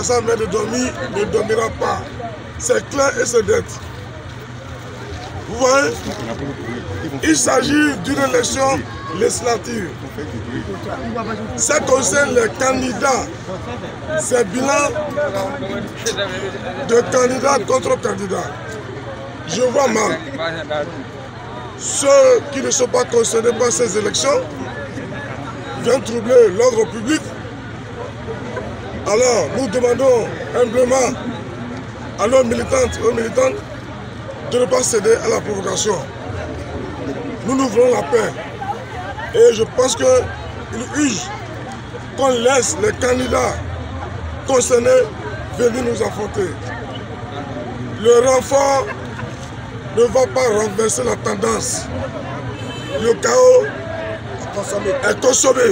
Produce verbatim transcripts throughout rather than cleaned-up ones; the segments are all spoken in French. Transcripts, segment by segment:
sa mère de dormir ne dormira pas. C'est clair et c'est net. Vous voyez, il s'agit d'une élection législative. Ça concerne les candidats. C'est bilan de candidat contre candidat. Je vois mal ceux qui ne sont pas concernés par ces élections viennent troubler l'ordre public. Alors, nous demandons humblement à nos militantes et aux militantes de ne pas céder à la provocation. Nous nous voulons la paix. Et je pense qu'il urge qu'on laisse les candidats concernés venir nous affronter. Le renfort ne va pas renverser la tendance. Le chaos est consommé.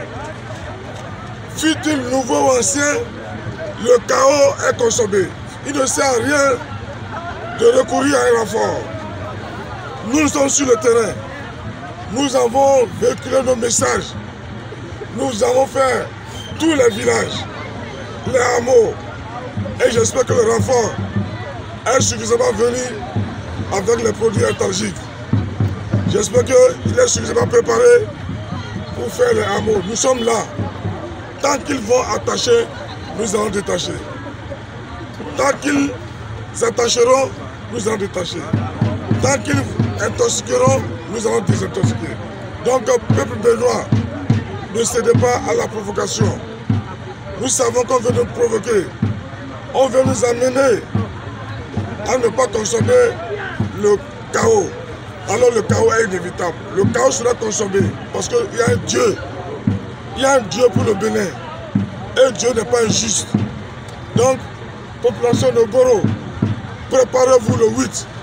Fut-il nouveau ou ancien, le chaos est consommé. Il ne sert à rien de recourir à un renfort. Nous sommes sur le terrain. Nous avons véhiculé nos messages. Nous avons fait tous les villages, les hameaux. Et j'espère que le renfort est suffisamment venu avec les produits énergiques. J'espère qu'il est suffisamment préparé pour faire les hameaux. Nous sommes là. Tant qu'ils vont attacher, nous allons détacher. Tant qu'ils attacheront, nous allons détacher. Tant qu'ils intoxiqueront, nous allons désintoxiquer. Donc, peuple béninois, ne cédez pas à la provocation. Nous savons qu'on veut nous provoquer. On veut nous amener à ne pas consommer le chaos. Alors le chaos est inévitable. Le chaos sera consommé parce qu'il y a un Dieu. Il y a un Dieu pour le Bénin. Et Dieu n'est pas injuste. Donc, population de Goro, préparez-vous le huit.